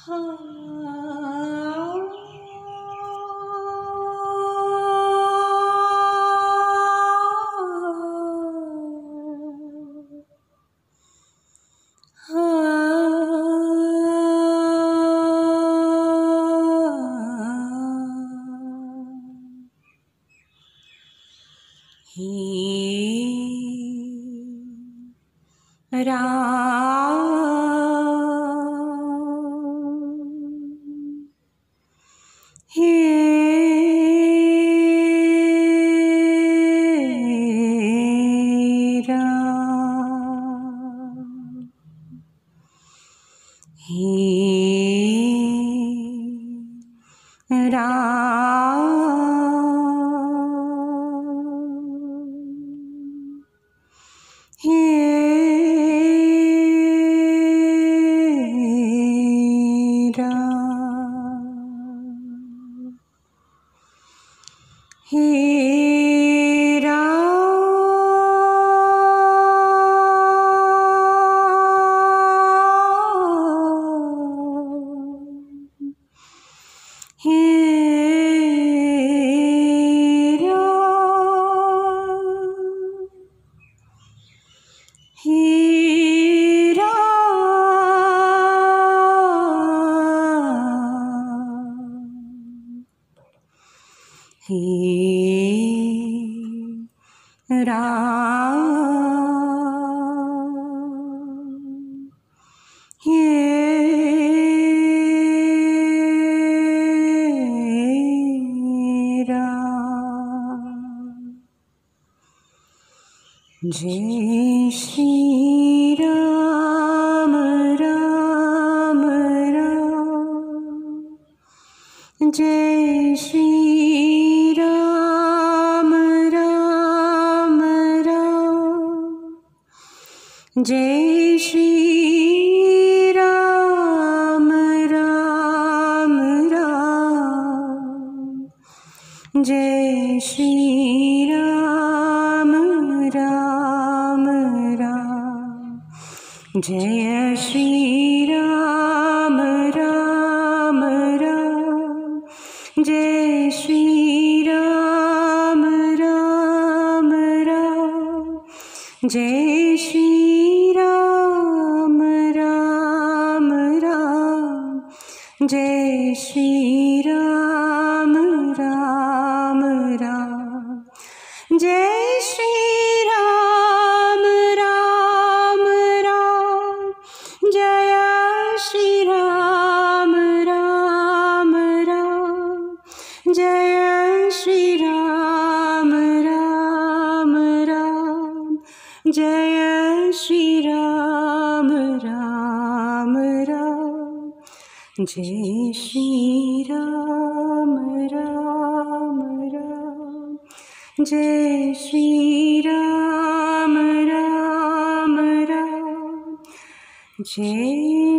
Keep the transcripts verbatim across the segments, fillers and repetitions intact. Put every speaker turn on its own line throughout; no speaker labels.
हे राम हे राम हे राम हे राम हे हे राम हे राम जय श्री राम राम राम जय श्री जय श्री राम राम राम जय श्री राम राम राम जय श्री राम राम राम जय श्री राम राम राम जय श्री राम राम राम जय श्री राम राम राम जय श्री राम राम राम जय श्री राम राम राम जय श्री राम राम राम जय श्री राम राम राम जय श्री राम राम राम जय श्री राम राम राम जय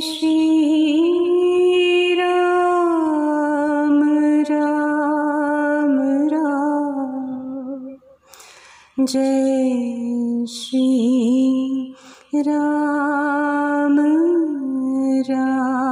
श्री राम राम राम जय श्री राम राम